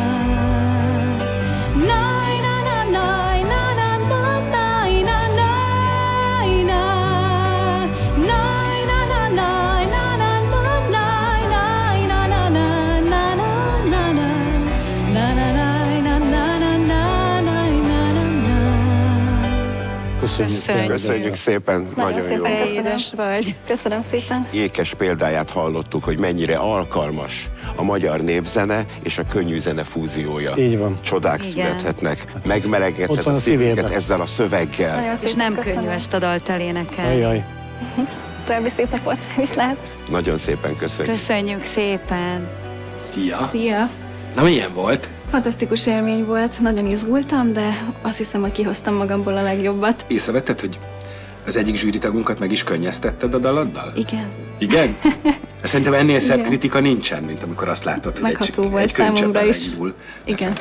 Naj, na na naj, na na na naj, na naj, na. Naj, na na naj, na na na naj, naj, na na na na na na na. Na na naj, na na na na naj, na na na. Köszönjük, Köszönjük szépen, Nagyon, nagyon szépen jó. édes vagy. Köszönöm szépen. Ékes példáját hallottuk, hogy mennyire alkalmas a magyar népzene és a könnyű zene fúziója. Így van. Csodák Igen. születhetnek, megmelegedhet Ott van a a szívünket szívében. ezzel a szöveggel. Nagyon És szépen nem köszönöm. könnyű ezt a dalt elénekelni. Ajaj. További szép napot. Viszlát. Nagyon szépen köszönjük. Köszönjük szépen. Szia! Szia. Na milyen volt? Fantasztikus élmény volt, nagyon izgultam, de azt hiszem, hogy kihoztam magamból a legjobbat. Észrevetted, hogy az egyik zsűritagunkat meg is könnyeztetted a daladdal? Igen. Igen? Szerintem ennél szebb Igen. kritika nincsen, mint amikor azt látod, hogy Megható egy, volt egy könycseppel számomra is. megnyúl. Igen.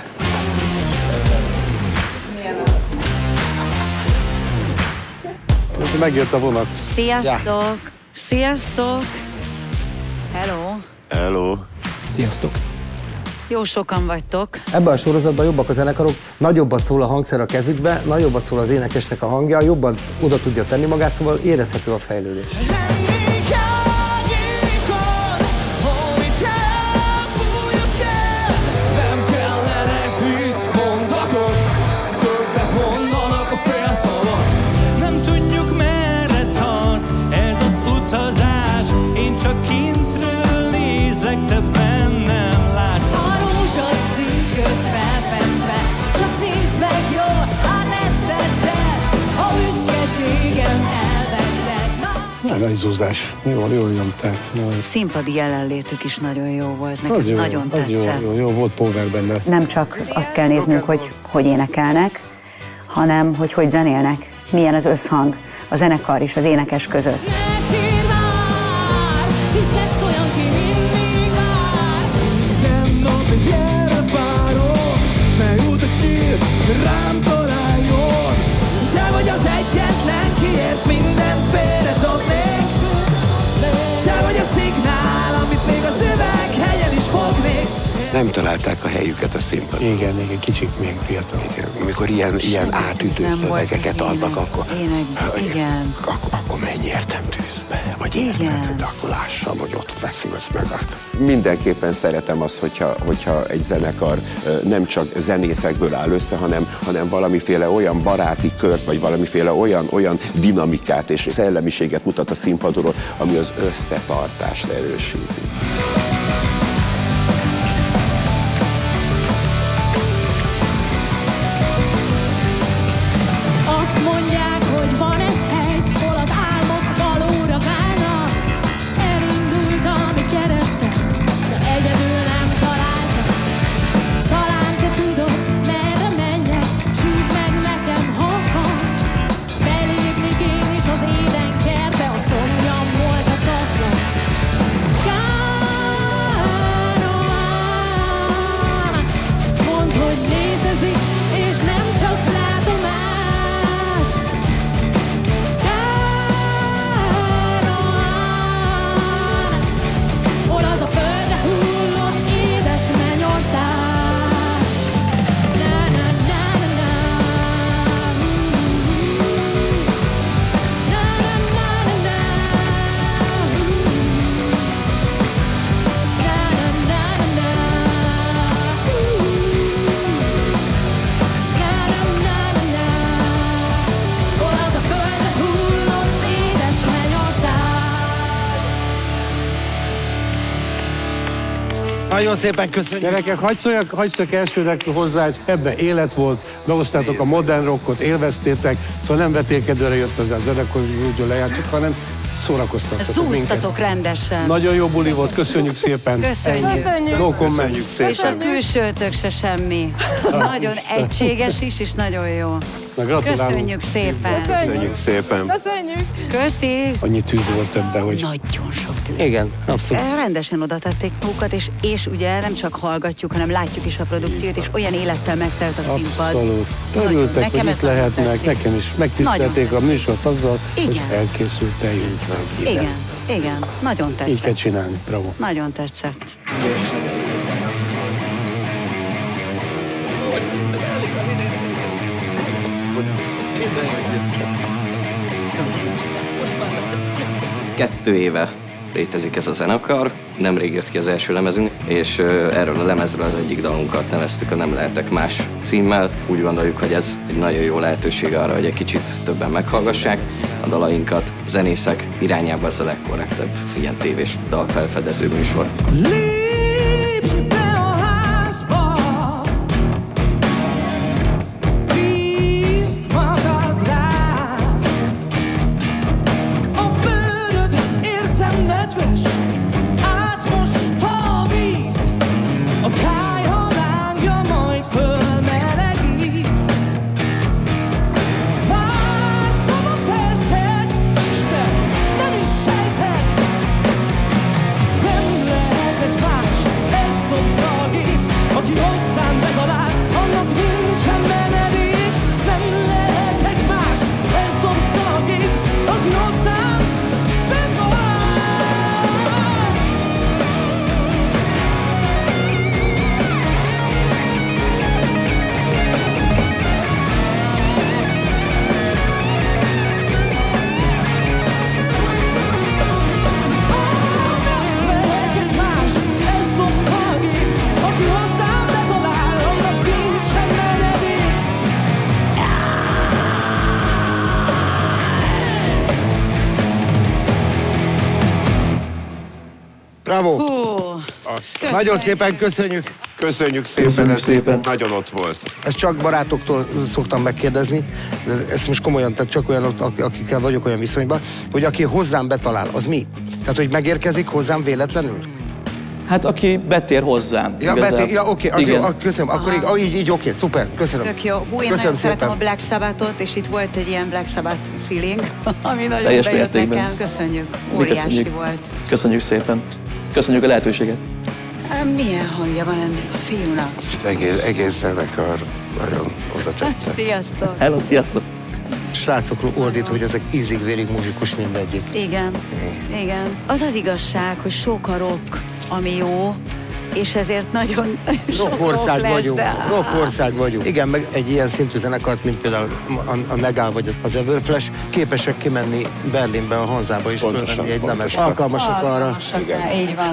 Megjött a vonat. Sziasztok! Sziasztok! Hello! Hello! Sziasztok! Jó sokan vagytok. Ebben a sorozatban jobbak a zenekarok, nagyobbat szól a hangszer a kezükbe, nagyobbat szól az énekesnek a hangja, jobban oda tudja tenni magát, szóval érezhető a fejlődés. Nem kellenek itt mondatok, többet mondanak a félszavak. Nem tudjuk merre tart ez az utazás, én csak kintről nézlek, te bennem látsz. A rózsaszín kötve festve, csak nézd meg jól, hát ezt tetted, a büszkeségem elvetted. Rajzózás. Jól, jól nyomták. Jól. Színpadi jelenlétük is nagyon jó volt. Nekem Az jó, nagyon az jó, tetszett. jó, jó, volt power benne. Nem csak azt kell néznünk, hogy hogy énekelnek, hanem hogy hogy zenélnek, milyen az összhang a zenekar és az énekes között. Ne sírj már, hisz lesz olyan, ki mindig vár. Minden nap egy ilyenre várok, mely út a két rám találjon. Te vagy az egyetlen, kiért mindent félredobnék. Te vagy a szignál, amit még az üveghegyen is fognék. Nem találták a helyüket a színpadon. Igen, igen, kicsik még fiatal. Igen, amikor ilyen, ilyen átütő nem szövegeket volt adnak, akkor, Ének, igen. akkor, akkor menj értem tűzbe, vagy Igen. érted, de akkor lássam, hogy ott feszülsz meg. Mindenképpen szeretem azt, hogyha, hogyha egy zenekar ö, nem csak zenészekből áll össze, hanem, hanem valamiféle olyan baráti kört, vagy valamiféle olyan, olyan dinamikát és szellemiséget mutat a színpadról, ami az összetartást erősíti. Azt mondják, hogy van egy hely, hol az álmok valóra válnak. Elindultam és kerestem, de egyedül nem találtam. Talán te tudod, merre menjek, süld meg nekem, ha akar. Belépnék én is az édenkertbe, a szomjam volthatatlan. Kár Nagyon szépen köszönjük. Gyerekek, hagyj szóljak, hagyj szóljak elsőnek hozzá, hogy ebben élet volt, behoztátok a modern rockot, élveztétek, szóval nem vetélkedőre jött az a zenekar, hogy úgy lejátszok, hanem szórakoztattatok minket. Zúztatok rendesen. Nagyon jó buli volt, köszönjük szépen. Köszönjük. Köszönjük. No comment. Köszönjük szépen. És a külsőtök se semmi. Nagyon egységes is, és nagyon jó. Na, köszönjük szépen. Köszönjük szépen. Köszönjük. Köszi. Annyi tűz volt ebben, hogy... Nagyon sok tűz. Igen, abszolút. Rendesen oda tették magukat, és, és ugye nem csak hallgatjuk, hanem látjuk is a produkciót, és olyan élettel megtelt a színpad. Abszolút. Örültek, hogy itt lehetnek, nekem is megtisztelték a műsort azzal, igen, hogy felkészült eljönk meg ide. Igen, igen, nagyon tetszett. Így kell csinálni, bravo. Nagyon tetszett. Kettő éve létezik ez a zenekar, nemrég jött ki az első lemezünk, és erről a lemezről az egyik dalunkat neveztük a Nem lehetek más címmel. Úgy gondoljuk, hogy ez egy nagyon jó lehetőség arra, hogy egy kicsit többen meghallgassák a dalainkat. Zenészek irányába ez a legkorrektebb ilyen tévés dalfelfedező műsor. Lépj be a házba, bízd magad rá, a bőröd érzem nedves, átmost a víz, a kályha lángja majd fölmelegít. Vártam a percet, s te nem is sejted, nem lehetek más, ez dobtagít, aki hozzám betalál, annak nincsen menedék. Nem lehetek más, ez dobtagít, aki hozzám betalál. Lehetek más, ez dobtagít, aki hozzám betalál, annak nincsen menedék. Bravo. Hú, Nagyon szépen köszönjük. Köszönjük szépen, Köszönjük ez szépen. nagyon ott volt. Ezt csak barátoktól szoktam megkérdezni, de ezt most komolyan, tehát csak olyan, akikkel vagyok olyan viszonyban, hogy aki hozzám betalál, az mi? Tehát, hogy megérkezik hozzám véletlenül? Hát aki betér hozzám. Ja, betér, ja oké, az jó, köszönöm. Akkor így, így, így oké, szuper, köszönöm. Tök jó. Hú, én nagyon szeretem a Black Sabbathot, és itt volt egy ilyen Black Sabbath feeling, ami nagyon Teljes bejött mértékben. nekem. Köszönjük. Mi Óriási köszönjük. volt. Köszönjük szépen. Köszönjük a lehetőséget. Milyen hangja van ennek a fiúnak? Egész, egész zenekar nagyon oda tette. Sziasztok! Hello, sziasztok! Srácokról ordít, hogy ezek ízig-vérig muzsikus mindegyik. Igen, igen. Az az igazság, hogy sok a rock, ami jó, és ezért nagyon sok rock Rockország lesz, vagyunk, de... rockország vagyunk. Igen, meg egy ilyen szintű zenekart, mint például a, a Negál vagy az Everflash, képesek kimenni Berlinbe, a Hanzába is fölvenni egy lemez. Alkalmasak arra. Alkalmasak, így van.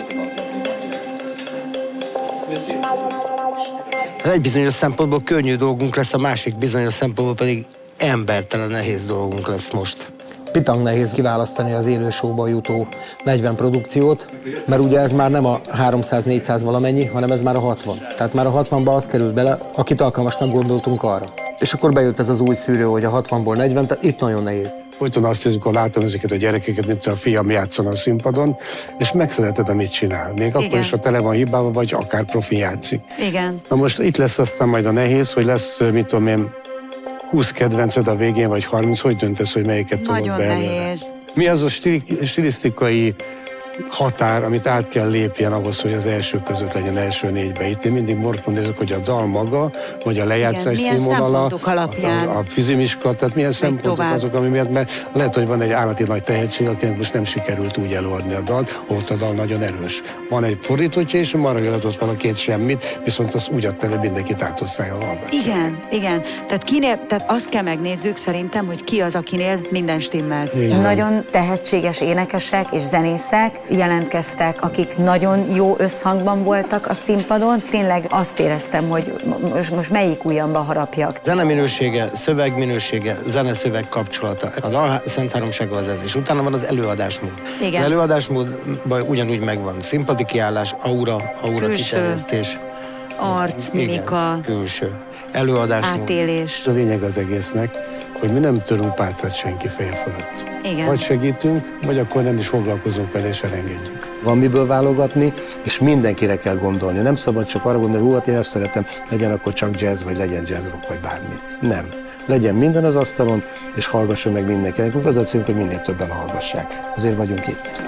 Egy bizonyos szempontból könnyű dolgunk lesz, a másik bizonyos szempontból pedig embertelen nehéz dolgunk lesz most. Pitang nehéz kiválasztani az élő showba jutó negyven produkciót, mert ugye ez már nem a háromszáz-négyszáz valamennyi, hanem ez már a hatvan. Tehát már a hatvanba az került bele, akit alkalmasnak gondoltunk arra. És akkor bejött ez az új szűrő, hogy a hatvanból negyven, tehát itt nagyon nehéz. Folyton azt hiszük, hogy látom ezeket a gyerekeket, mint a fiam játszon a színpadon, és megszereted, amit csinál. Még akkor Igen. is, ha tele van hibával, vagy akár profi játszik. Igen. Na most itt lesz aztán majd a nehéz, hogy lesz, mit tudom én, húsz kedvenced a végén, vagy harminc, hogy döntesz, hogy melyiket tudod Nagyon be előre? nehéz. Mi az a stili- stilisztikai határ, amit át kell lépjen ahhoz, hogy az első között legyen első négybe. Itt én mindig morfondézok, hogy a dal maga, vagy a lejátszás Igen, milyen színvonala, szempontok alapján? a, a fizimiska, tehát milyen szempontok tovább. azok, ami miatt, mert lehet, hogy van egy állati nagy tehetség, akinek most nem sikerült úgy előadni a dalt, ott a dal nagyon erős. Van egy fordítottja, és marra ott van a két semmit, viszont azt úgy adta, hogy mindenkit átosztálja a hallgatás. Igen, igen. Tehát, kinél, tehát azt kell megnézzük szerintem, hogy ki az, akinél minden stimmelt. Nagyon tehetséges énekesek és zenészek, jelentkeztek, akik nagyon jó összhangban voltak a színpadon. Tényleg azt éreztem, hogy most, most melyik ujjamba harapjak. Zene minősége, szöveg minősége, zene-szöveg kapcsolata. A dal Szent Háromsága az ez, és utána van az előadásmód. Igen. Az előadásmódban ugyanúgy megvan színpadi kiállás, aura, aura kiterjesztés. Arc, mimika. Igen, külső. Előadásmód. Átélés. A lényeg az egésznek, hogy mi nem törünk pálcát senki feje fölött. Igen. Vagy segítünk, vagy akkor nem is foglalkozunk vele, és elengedjük. Van miből válogatni, és mindenkire kell gondolni. Nem szabad csak arra gondolni, hogy hú, hát én ezt szeretem, legyen akkor csak jazz, vagy legyen jazz rock, vagy bármi. Nem. Legyen minden az asztalon, és hallgasson meg mindenki. Nekünk az a célunk, hogy minél többen hallgassák. Azért vagyunk itt.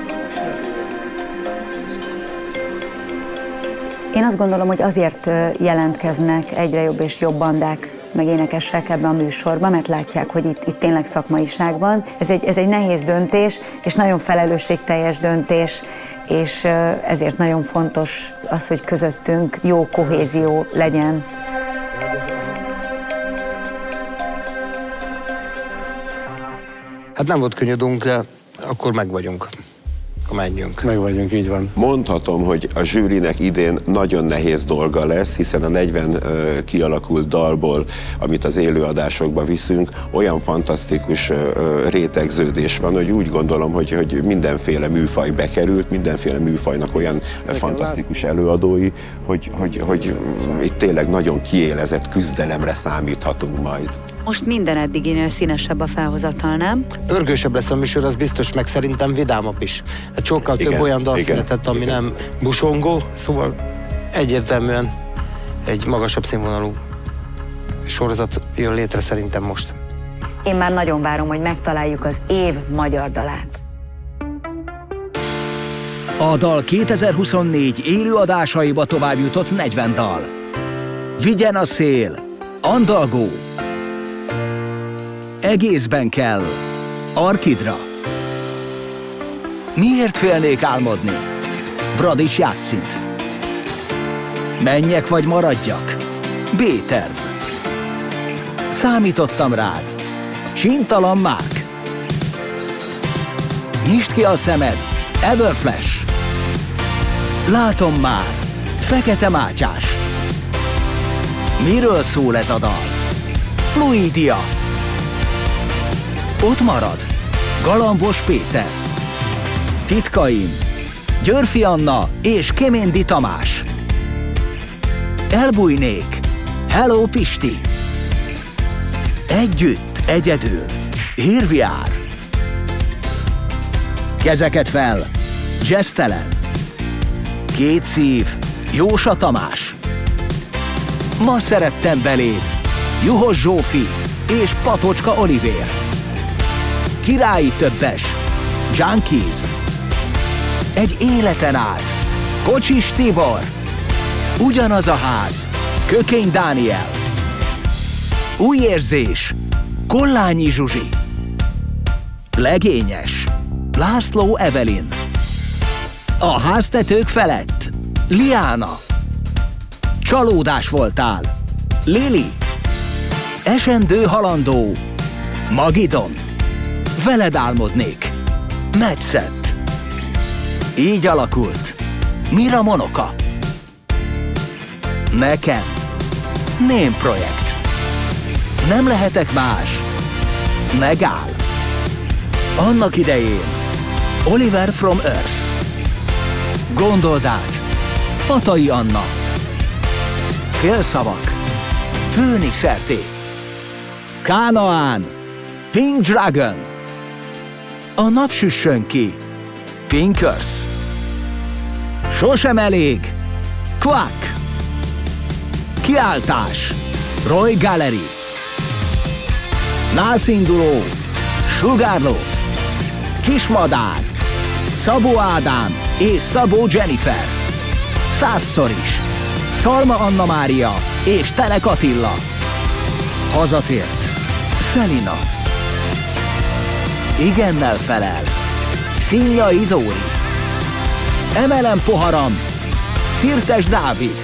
Én azt gondolom, hogy azért jelentkeznek egyre jobb és jobb bandák, meg énekesek ebben a műsorban, mert látják, hogy itt, itt tényleg szakmaiság van. Ez egy, ez egy nehéz döntés, és nagyon felelősségteljes döntés, és ezért nagyon fontos az, hogy közöttünk jó kohézió legyen. Hát nem volt könnyű dolgunk, de akkor meg vagyunk. Menjünk. Meg vagyunk, így van. Mondhatom, hogy a zsűrinek idén nagyon nehéz dolga lesz, hiszen a negyven uh, kialakult dalból, amit az élőadásokba viszünk, olyan fantasztikus uh, rétegződés van, hogy úgy gondolom, hogy, hogy mindenféle műfaj bekerült, mindenféle műfajnak olyan Nekem fantasztikus lát. előadói, hogy, hogy, hogy itt tényleg nagyon kiélezett küzdelemre számíthatunk majd. Most minden eddiginél színesebb a felhozatal, nem? Pörgősebb lesz a műsor, az biztos, meg szerintem vidámabb is. Hát sokkal igen, több olyan dal született, ami igen. nem busongó, szóval egyértelműen egy magasabb színvonalú sorozat jön létre szerintem most. Én már nagyon várom, hogy megtaláljuk az év magyar dalát. A dal kétezer-huszonnégy élőadásaiba tovább jutott negyven dal. Vigyen a szél, Andalgó, Egészben kell, Arkidra. Miért félnék álmodni? Bradics játszint. Menjek vagy maradjak? B-terv. Számítottam rád. Csintalan Márk. Nyisd ki a szemed. Everflash. Látom már. Fekete Mátyás. Miről szól ez a dal? Fluidia. Ott marad. Galambos Péter. Titkaim. Györfi Anna és Keméndi Tamás. Elbújnék. Hello Pisti. Együtt, egyedül. Here we are. Kezeket fel. Jazztelen. Két szív. Jósa Tamás. Ma szerettem beléd. Juhos Zsófi és Patocska Olivér. Királyi többes. Junkies. Egy életen át. Kocsis Tibor. Ugyanaz a ház. Kökény Dániel. Új érzés. Kollányi Zsuzsi. Legényes. László Evelyn. A háztetők felett. Liána. Csalódás voltál. Lili. Esendő halandó. Magidon. Veled álmodnék. Metszett. Így alakult. Mira Monoka. Nekem. Ném projekt. Nem lehetek más. Megáll. Annak idején. Oliver from Earth. Gondold át. Patai Anna. Félszavak. Főnix er té. Kánaán. Pink Dragon. A nap süssön ki. Pinkers. Sosem elég. Quack. Kiáltás. Roy Gallery. Nászinduló. Sugarloaf. Kismadár. Szabó Ádám és Szabó Jennifer. Százszor is. Szalma Anna Mária és Telek Attila. Hazatért. Szelina. Igennel felel. Színjai Dóri. Emelem poharam. Szirtes Dávid.